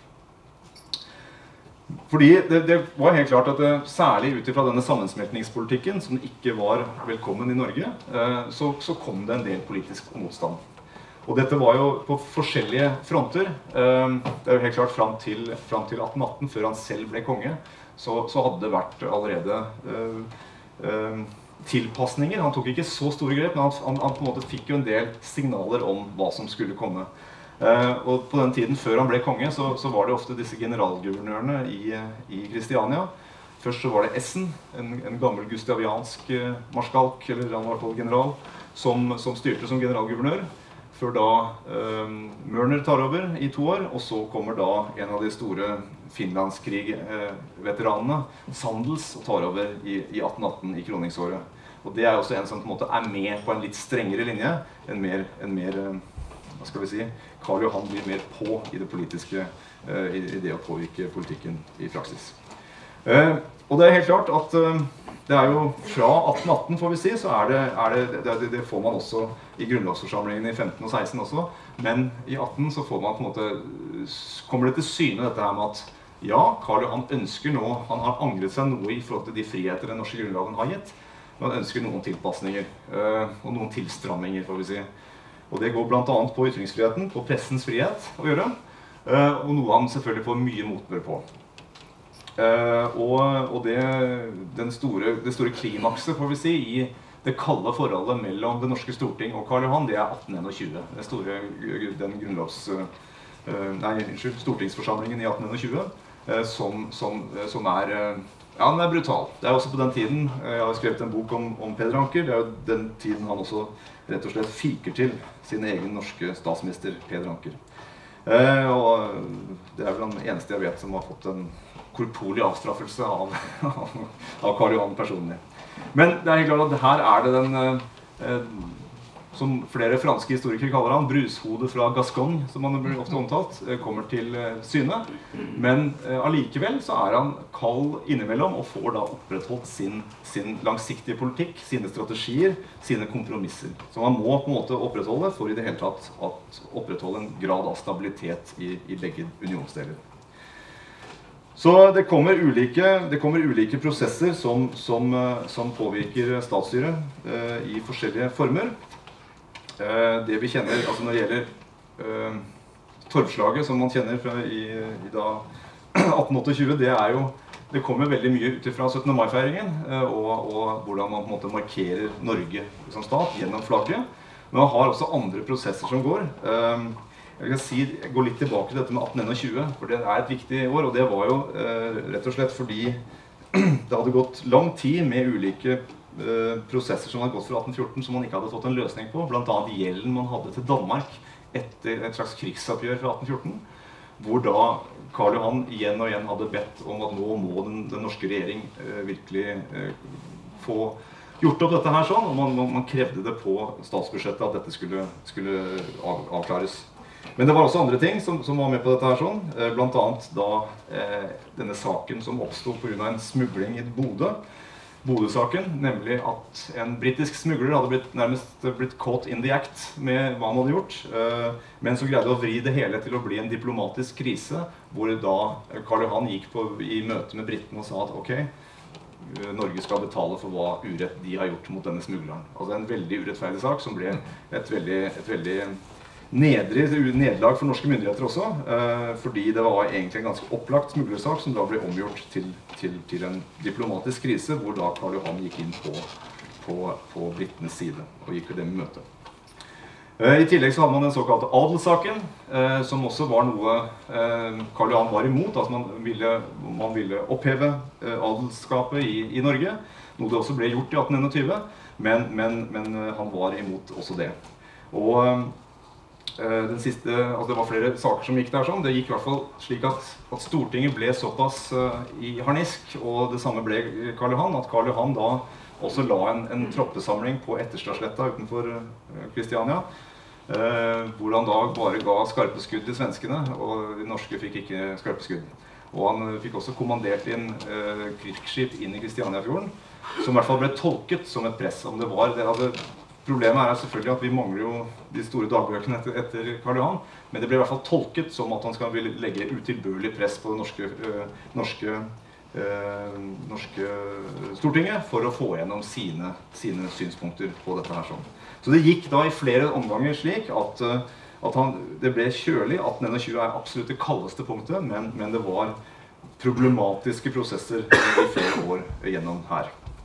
Fordi det, det var helt klart at det, særlig ut ifra denne sammensmeltningspolitikken, som ikke var velkommen i Norge, så, så kom det en del politisk motstand. Og dette var jo på forskjellige fronter. Det er jo helt klart frem til, frem til atten atten, før han selv ble konge, så, så hadde det vært allerede uh, uh, tilpasninger. Han tok ikke så store grep, men han, han, han på en måte fikk jo en del signaler om hva som skulle komme. Uh, og på den tiden før han ble konge, så, så var det ofte disse generalguvernørene i, i Kristiania. Først så var det Essen, en, en gammel gustaviansk uh, marskalk, eller han var i hvert fall general, som, som styrte som generalguvernør, før da uh, Mørner tar over i to år, og så kommer da en av de store Finlandskrig-veteranene, uh, Sandels, og tar over i, i atten atten i kroningsåret. Og det er også en som på en måte er med på en litt strengere linje, en mer, en mer uh, hva skal vi si, Karl Johan blir mer på i det politiske, uh, i, i det å påvirke politikken i praksis. Uh, og det er helt klart at uh, det er jo fra atten atten, får vi si, så er det, er det, det, det får man også i grunnlovsforsamlingen i femten og seksten også, men i atten så får man på en måte, kommer det til syne dette her med at ja, Karl Johan ønsker nå, han har angret seg noe i forhold til de friheter den norske grunnloven har gitt, men han ønsker noen tilpasninger, uh, og noen tilstramminger, får vi si. Og det går blant annet på ytringsfriheten, på pressens frihet å gjøre, uh, og noe han selvfølgelig får mye motbør på. Uh, og, og det, den store, det store klimakset, får vi si, i det kalde forholdet mellom det norske storting og Karl Johan, det er atten tjueen. Det store, den grunnlovs, uh, nei, unnskyld, stortingsforsamlingen i atten tjueen, uh, som, som, som er, uh, ja, den er brutal. Det er også på den tiden, uh, jeg har skrevet en bok om, om Peder Anker, det er jo den tiden han også rett og slett fiker til sin egen norske statsminister, Peder Anker. Eh, og det er vel den eneste jeg vet som har fått en korporlig avstraffelse av, av Karl Johan personlig. Men det er helt klart at her er det den, eh, som flere franske historikere kaller han, brushodet fra Gascogne, som han blir ofte omtalt, eh, kommer til eh, syne. Men eh, allikevel så er han kald innimellom og får da opprettholdt sin, sin langsiktige politikk, sine strategier, sine kompromisser. Som han må på en måte opprettholde for i det hele tatt at opprettholde en grad av stabilitet i, i begge unionsdeler. Så det kommer ulike, det kommer ulike prosesser som, som, som påvirker statsstyret eh, i forskjellige former. Eh, det vi kjenner, altså når det gjelder eh, torvslaget som man kjenner fra i, i da atten tjueåtte, det er jo, det kommer veldig mye ut fra syttende mai-feiringen eh, og, og hvordan man på en måte markerer Norge som stat gjennom flagget. Men man har også andre prosesser som går. Eh, Jeg kan si, gå litt tilbake til dette med atten tjue, for det er et viktig år, og det var jo eh, rett og slett fordi det hadde gått lang tid med ulike eh, prosesser som hadde gått fra atten fjorten som man ikke hadde fått en løsning på, blant annet gjelden man hadde til Danmark etter et slags krigsoppgjør fra atten fjorten, hvor da Karl Johan igjen og igjen hadde bedt om at nå må den, den norske regjering eh, virkelig eh, få gjort opp dette her sånn, og man, man, man krevde det på statsbudsjettet at dette skulle, skulle av, avklares. Men det var også andre ting som, som var med på dette her sånn, blant annet da eh, denne saken som oppstod på grunn av en smugling i Bodø, Bodø-saken, nemlig at en britisk smugler hadde blitt, nærmest blitt caught in the act med hva han hadde gjort, eh, men så greide å vri det hele til å bli en diplomatisk krise, hvor da Karl Johan gikk på, i møte med britene og sa at ok, Norge skal betale for hva urett de har gjort mot denne smugleren. Altså en veldig urettferdig sak som ble et veldig, et veldig nedrig nederlag for norske myndigheter også, eh, fordi det var egentlig en ganske opplagt smuglersak som da ble omgjort til, til, til en diplomatisk krise, hvor da Karl Johan gikk inn på, på, på britenes side og gikk dem i møte. Eh, I tillegg så hadde man den såkalte adelssaken, eh, som også var noe eh, Karl Johan var imot, altså man ville, man ville oppheve eh, adelskapet i, i Norge, noe det også ble gjort i atten tjue, men, men, men han var imot også det. Og Den siste, altså det var flere saker som gikk der sånn. Det gikk i hvert fall slik at, at Stortinget ble såpass uh, i harnisk, og det samme ble Karl Johan, at Karl Johan da også la en, en troppesamling på Etterstadsletta utenfor Kristiania, uh, uh, hvor han da bare ga skarpe skudd til svenskene, og de norske fikk ikke skarpe skudd. Og han fikk også kommandert inn uh, krigsskip inn i Kristianiafjorden, som i hvert fall ble tolket som et press. Om det var, det hadde Problemet er selvfølgelig at vi mangler jo de store dagbøkene etter, etter Karl Johan, men det ble i hvert fall tolket som at han skal legge utilbørlig press på det norske, øh, norske, øh, norske Stortinget for å få gjennom sine, sine synspunkter på dette her sånn. Så det gikk da i flere omganger slik at, at han, det ble kjølig. atten tjue er absolutt det kaldeste punktet, men, men det var problematiske prosesser i flere år gjennom her.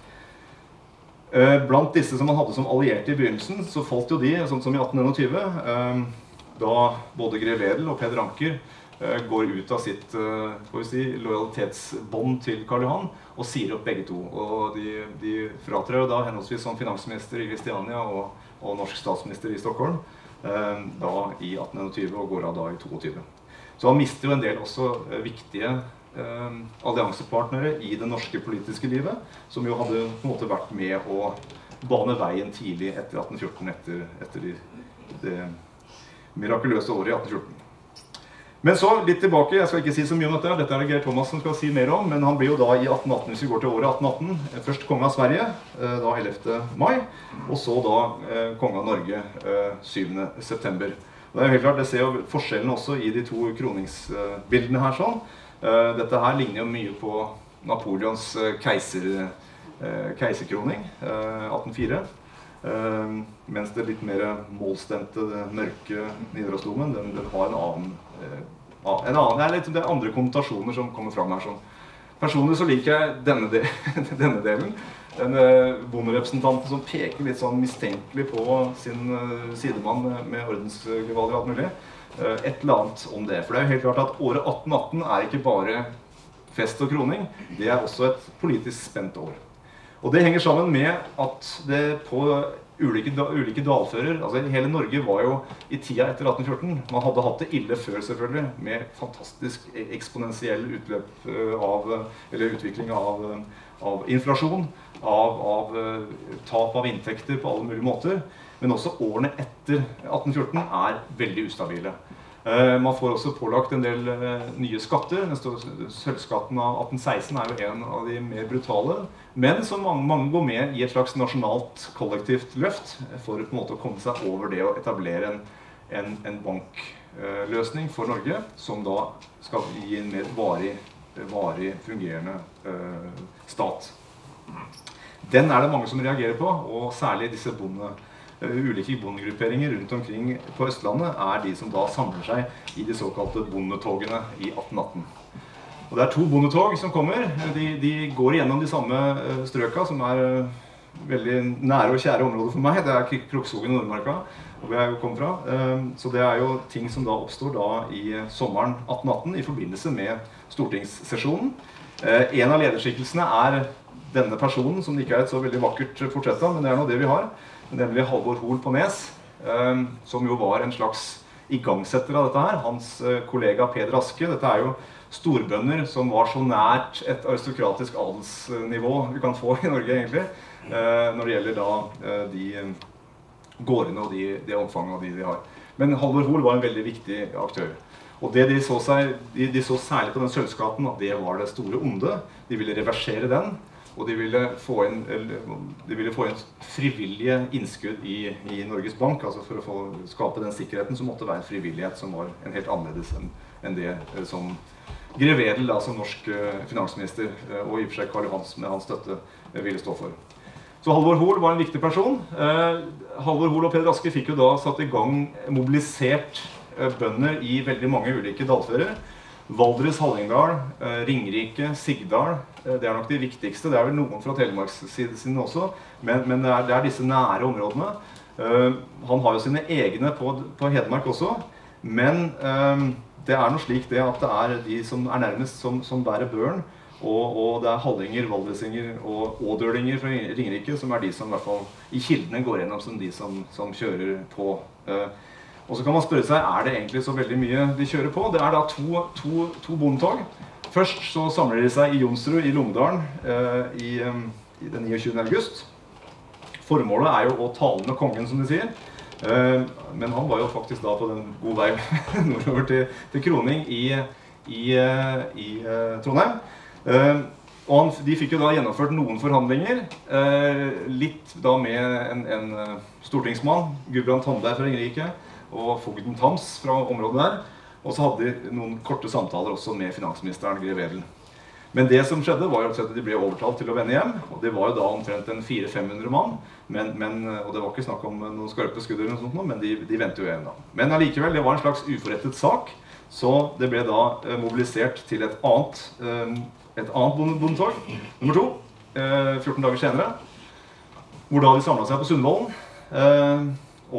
Blant disse som man hadde som allierte i begynnelsen, så falt jo de, sånn som i atten tjue, da både Grev Wedel og Peder Anker går ut av sitt får vi si, lojalitetsbånd til Karl Johan og sier opp begge to. Og de, de fratrer da henholdsvis som finansminister i Kristiania og, og norsk statsminister i Stockholm da i atten tjue og går av da i tjueto. Så han mister jo en del også viktige Uh, alliansepartnere i det norske politiske livet, som jo hadde på en måte vært med å bane veien tidlig etter atten fjorten, etter, etter de, det mirakuløse året i atten fjorten. Men så litt tilbake, jeg skal ikke si så mye om dette, dette er det Geir Thomas som skal si mer om, men han blir jo da i atten atten, hvis vi går til året atten atten, først konge av Sverige, uh, da ellevte mai, og så da uh, konge av Norge uh, syvende september. Og det er helt klart, det ser jo forskjellen også i de to kroningsbildene her sånn. Uh, dette her ligner jo mye på Napoleons uh, keiser, uh, keiserkroning, uh, atten fire. Uh, mens det litt mer målstemte, mørke Nidarosdomen, den, den har en annen, uh, en annen det, er litt, det er andre konnotasjoner som kommer fram her. Sånn. Personlig så liker jeg denne, de denne delen. Den uh, bonderepresentanten som peker litt sånn mistenkelig på sin uh, sidemann med ordensgevaler og alt mulig. Et eller annet om det, for det er jo helt klart at året atten atten er ikke bare fest og kroning, det er også et politisk spent år. Og det henger sammen med at det på ulike, ulike dalfører. Altså, hele Norge var jo i tida etter atten fjorten. Man hadde hatt det ille før, selvfølgelig, med fantastisk eksponentiell utløp av, eller utvikling av, av inflasjon, av, av tap av inntekter på alle mulige måter. Men også årene etter atten fjorten er veldig ustabile. Man får også pålagt en del nye skatter. Sølvskatten av atten seksten er jo en av de mer brutale, men som mange, mange går med i et slags nasjonalt kollektivt løft for på en måte å komme seg over det å etablere en, en, en bankløsning for Norge, som da skal gi en mer varig, varig fungerende uh, stat. Den er det mange som reagerer på, og særlig disse bonde Uh, ulike bondegrupperinger rundt omkring på Østlandet er de som da samler seg i de såkalte bondetogene i atten atten. Og det er to bondetog som kommer. De, de går igjennom de samme uh, strøka, som er uh, veldig nære og kjære områder for meg. Det er Krokskogen og Nordmarka, hvor jeg kom fra. Uh, så det er jo ting som da oppstår da i sommeren atten atten i forbindelse med stortingssesjonen. Uh, en av lederskikkelsene er denne personen, som ikke er et så veldig vakkert portrett av, men det er nå det vi har. Nemlig Halvor Hoel på Nes, eh, som jo var en slags igangsetter av dette her. Hans eh, kollega Peder Aske, dette er jo storbønder som var så nært et aristokratisk adelsnivå vi kan få i Norge egentlig, eh, når det gjelder da eh, de gårdene og de, de omfanget av de de har. Men Halvor Hoel var en veldig viktig aktør. Og det de så, seg, de, de så særlig på den sølvskatten, at det var det store onde. De ville reversere den. Og de ville få inn, de ville få inn frivillige innskudd i, i Norges Bank, altså for å få, skape den sikkerheten som måtte være en frivillighet som var en helt annerledes enn, enn det som Grev Wedel, da, som norsk finansminister, og i og for seg Karl Johan med hans støtte, ville stå for. Så Halvor Hoel var en viktig person. Eh, Halvor Hoel og Peder Aske fikk jo da satt i gang mobilisert eh, bønder i veldig mange ulike dalfører. Valdres, Hallingdal, eh, Ringerike, Sigdal, eh, det er nok de viktigste. Det er vel noen fra Telemarkssiden også, men, men det, er, det er disse nære områdene. Eh, han har jo sine egne på, på Hedmark også, men eh, det er noe slik det at det er de som er nærmest som, som bærer børen, og, og det er hallinger, valdresinger og ådølinger fra Ringerike som er de som i hvert fall i kildene går gjennom som de som, som kjører på. Eh, Og så kan man spørre seg, er det egentlig så veldig mye de kjører på? Det er da to, to, to bondetog. Først så samler de seg i Jonsrud i Lommedalen eh, i, um, i den niogtjuende august. Formålet er jo å tale med kongen, som de sier. Eh, men han var jo faktisk da på den gode vei nordover til, til kroning i, i, i uh, Trondheim. Eh, og han, de fikk jo da gjennomført noen forhandlinger, eh, litt da med en, en stortingsmann, Gudbrand Tandberg fra Ringerike, og fogden Tams fra området der. Og så hadde de noen korte samtaler også med finansministeren Grev Wedel. Men det som skjedde var jo at de ble overtalt til å vende hjem, og det var jo da omtrent en fire til fem hundre mann, men, men, og det var ikke snakk om noen skarpe skudd eller noe sånt, men de, de ventet jo igjen da. Men allikevel, det var en slags uforrettet sak, så det ble da eh, mobilisert til et annet, eh, et annet bondetog, nummer to, eh, fjorten dager senere, hvor da de samlet seg på Sundvolden, eh,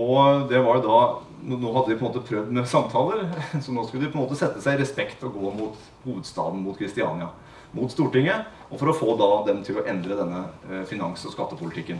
og det var jo da, nå hadde de på en måte prøvd med samtaler, så nå skulle de på en måte sette seg i respekt og gå mot hovedstaden, mot Kristiania, mot Stortinget, og for å få da dem til å endre denne eh, finans- og skattepolitikken.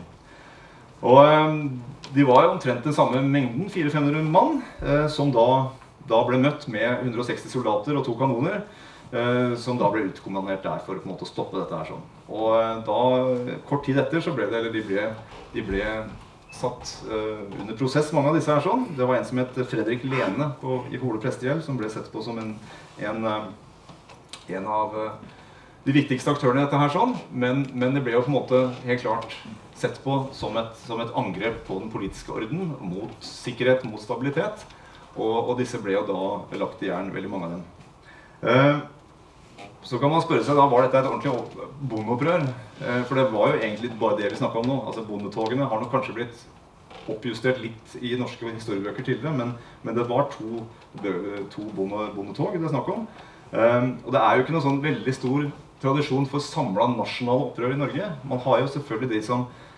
Og eh, de var jo omtrent den samme mengden, fire til fem hundre mann, eh, som da, da ble møtt med hundre og seksti soldater og to kanoner, eh, som da ble utkommandert der for på en måte å stoppe dette her sånn. Og eh, da, kort tid etter, så ble det, eller de ble, de ble satt uh, under prosess, mange av disse her sånn. Det var en som het Fredrik Lene på, i Hole Prestegjeld, som ble sett på som en, en, uh, en av uh, de viktigste aktørene i dette her sånn. Men, men det ble jo på en måte helt klart sett på som et, som et angrep på den politiske orden, mot sikkerhet, mot stabilitet. Og, og disse ble jo da lagt i jern, veldig mange av dem. Uh, Så kan man spørre seg, da var dette et ordentlig bondeopprør? Eh, for det var jo egentlig bare det vi snakket om nå. Altså bondetogene har nok kanskje blitt oppjustert litt i norske historiebøker tidligere, men, men det var to, to bonde, bondetog det er snakk om. Eh, og det er jo ikke noe sånn veldig stor tradisjon for samlet nasjonale opprør i Norge. Man har jo selvfølgelig de som,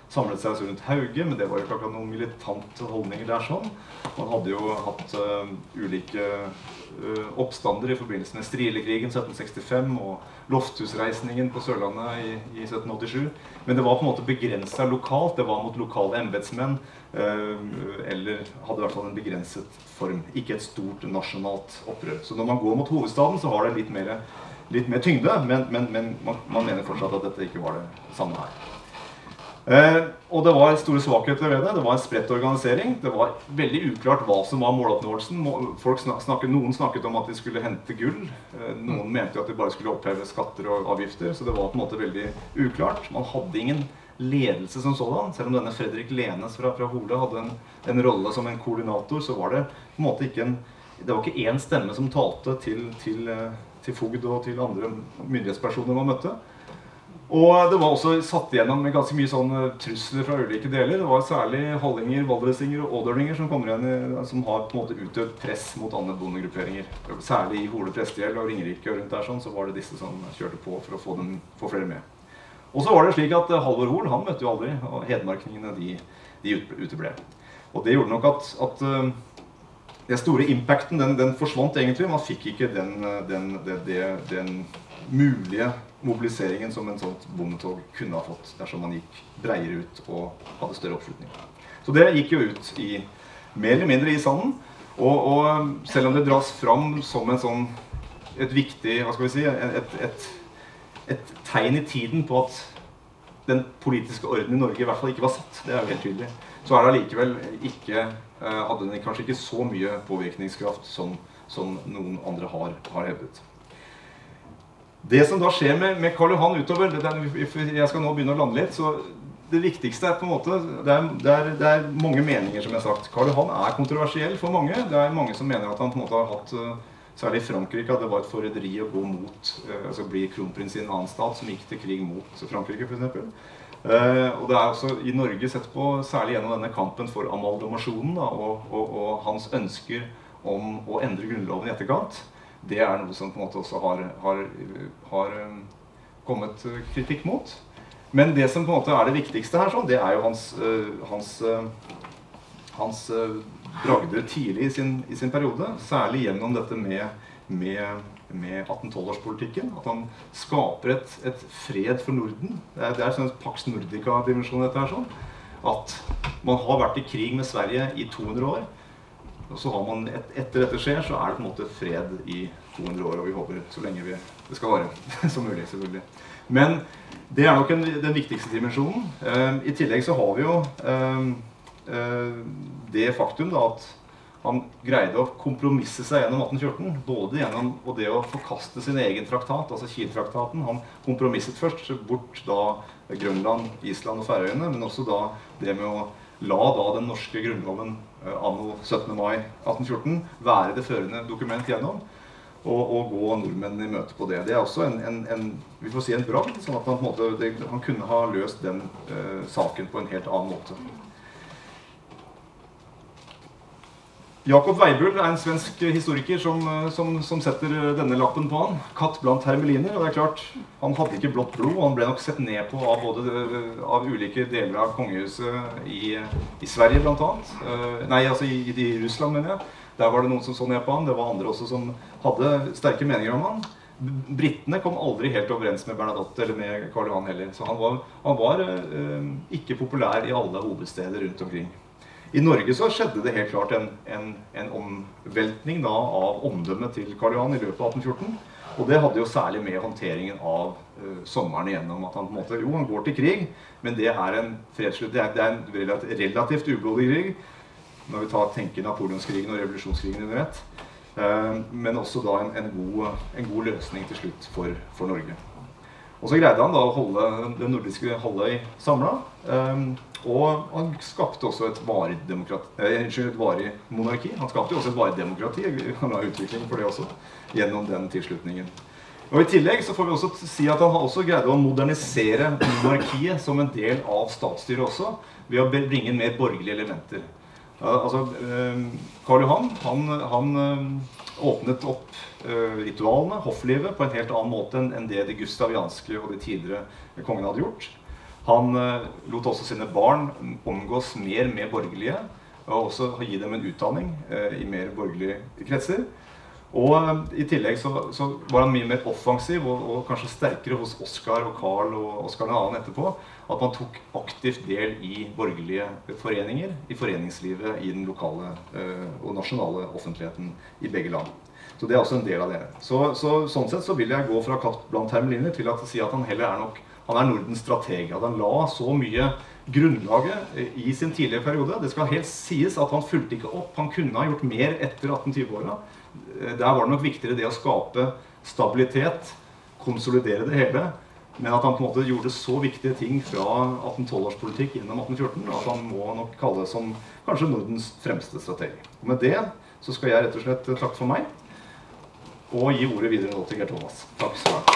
samlet seg rundt Hauge, men det var jo ikke akkurat noen militante holdninger der sånn. Man hadde jo hatt uh, ulike uh, oppstander i forbindelse med Strilekrigen sytten sekstifem og Lofthusreisningen på Sørlandet i, i sytten åttisju. Men det var på en måte begrenset lokalt, det var mot lokale embetsmenn, uh, eller hadde i hvert fall en begrenset form, ikke et stort nasjonalt opprør. Så når man går mot hovedstaden så har det litt mer, litt mer tyngde, men, men, men man, man mener fortsatt at dette ikke var det samme her. Eh, og det var store svakheter ved det, det var en spredt organisering, det var veldig uklart hva som var måloppnåelsen. Folk snakket, noen snakket om at de skulle hente gull, eh, noen mente at de bare skulle oppheve skatter og avgifter, så det var på en måte veldig uklart. Man hadde ingen ledelse som sådan, selv om denne Fredrik Lenes fra, fra Hole hadde en, en rolle som en koordinator, så var det på en måte ikke en, det var ikke en stemme som talte til, til, til fogd og til andre myndighetspersoner man møtte. Og det var også satt igjennom med ganske mye sånne trusler fra ulike deler. Det var særlig hollinger, valdresinger og ådørninger som kommer igjen i, som har på en måte utøvd press mot andre bondegrupperinger. Særlig i Hole Prestegjeld og Ringerike og rundt der sånn, så var det disse som kjørte på for å få, dem, få flere med. Og så var det slik at Halvor Hoel, han møtte jo aldri, og hedmarkningene de, de uteble. Og det gjorde nok at, at den store impacten, den, den forsvant egentlig. Man fikk ikke den, den, den, den, den mulige mobiliseringen som en sånt bondetog kunne ha fått dersom man gikk breiere ut og hadde større oppslutning. Så det gikk jo ut i, mer eller mindre i sanden, og, og selv om det dras fram som en sånn, et viktig, hva skal vi si, et, et, et tegn i tiden på at den politiske orden i Norge i hvert fall ikke var satt, det er jo helt tydelig, så er det allikevel ikke, hadde den kanskje ikke så mye påvirkningskraft som, som noen andre har, har hevdet. Det som da skjer med, med Karl Johan utover, det er, jeg skal nå begynne å lande litt, så det viktigste er på en måte, det er, det er, det er mange meninger som jeg har sagt. Karl Johan er kontroversiell for mange, det er mange som mener at han på en måte har hatt, særlig i Frankrike, at det var et forræderi å gå mot, altså bli kronprins i en annen stat som gikk til krig mot Frankrike for eksempel. Og det er også i Norge sett på, særlig gjennom denne kampen for amalgamasjonen da, og, og, og hans ønsker om å endre grunnloven i etterkant. Det er noe som på en måte også har, har, har kommet kritikk mot. Men det som på en måte er det viktigste her, sånn, det er jo hans, hans, hans bragder tidlig i sin, i sin periode, særlig gjennom dette med, med, med atten tolv-årspolitikken, at han skaper et, et fred for Norden. Det er, det er sånn en Pax Nordica-dimensjon dette her, sånn, at man har vært i krig med Sverige i to hundre år, og så har man, et, etter dette skjer, så er det på en måte fred i to hundre år, og vi håper så lenge vi, det skal vare som mulig, selvfølgelig. Men det er nok en, den viktigste dimensjonen. Uh, I tillegg så har vi jo uh, uh, det faktum da, at han greide å kompromisse seg gjennom atten fjorten, både gjennom og det å forkaste sin egen traktat, altså Kiel-traktaten. Han kompromisset først bort da Grønland, Island og Færøyene, men også da det med å la da den norske grunnloven anno syttende mai atten fjorten være det førende dokument gjennom, og, og gå nordmennene i møte på det. Det er også en, en, en vi får si en bragd, sånn at han, på en måte, det, han kunne ha løst den uh, saken på en helt annen måte. Jakob Weibull er en svensk historiker som, som, som setter denne lappen på han. Katt blant hermeliner, og det er klart, han hadde ikke blått blod, og han ble nok sett ned på av, både, av ulike deler av kongehuset i, i Sverige blant annet. Uh, nei, altså i, i Russland, mener jeg. Der var det noen som så ned på han, det var andre også som hadde sterke meninger om han. Brittene kom aldri helt overens med Bernadotte eller med Karl Johan heller, så han var, han var uh, ikke populær i alle hovedsteder rundt omkring. I Norge så skjedde det helt klart en, en, en omveltning da av omdømmet til Karl Johan i løpet av atten fjorten. Og det hadde jo særlig med håndteringen av uh, sommeren igjennom, at han på en måte, jo han går til krig, men det er en fredsslutt, det er, det er en relativt, relativt ublodig krig, når vi tar, tenker Napoleonskrigen og revolusjonskrigen under ett, uh, men også da en, en, god, en god løsning til slutt for, for Norge. Og så greide han da å holde det nordiske halvøy samlet, um, og han skapte også et varig, eh, et varig monarki. Han skapte jo også et varig demokrati, han har utvikling for det også, gjennom den tilslutningen. Og i tillegg så får vi også si at han har også greid å modernisere monarkiet som en del av statsstyret også, ved å bringe inn mer borgerlige elementer. Ja, altså, eh, Karl Johan, han, han eh, åpnet opp eh, ritualene, hofflivet, på en helt annen måte enn det de gustavianske og de tidligere kongene hadde gjort. Han lot også sine barn omgås mer med borgerlige, og også gi dem en utdanning i mer borgerlige kretser. Og i tillegg så, så var han mye mer offensiv og, og kanskje sterkere hos Oskar og Karl og Oskar den annen etterpå, at man tok aktivt del i borgerlige foreninger, i foreningslivet i den lokale og nasjonale offentligheten i begge land. Så det er også en del av det. Så, så sånn sett så vil jeg gå fra Kapp blant termlinjer til at si at han heller er nok, han er Nordens strateg. At han la så mye grunnlaget i sin tidlige periode. Det skal helt sies at han fulgte ikke opp. Han kunne ha gjort mer etter atten tjue-åra. Der var det nok viktigere det å skape stabilitet, konsolidere det hele, men at han på en måte gjorde så viktige ting fra atten tolv-årspolitikk gjennom atten fjorten, at han må nok kalle det som kanskje Nordens fremste strateg. Og med det så skal jeg rett og slett takke for meg, og gi ordet videre nå til Gerd Thomas. Takk skal du ha.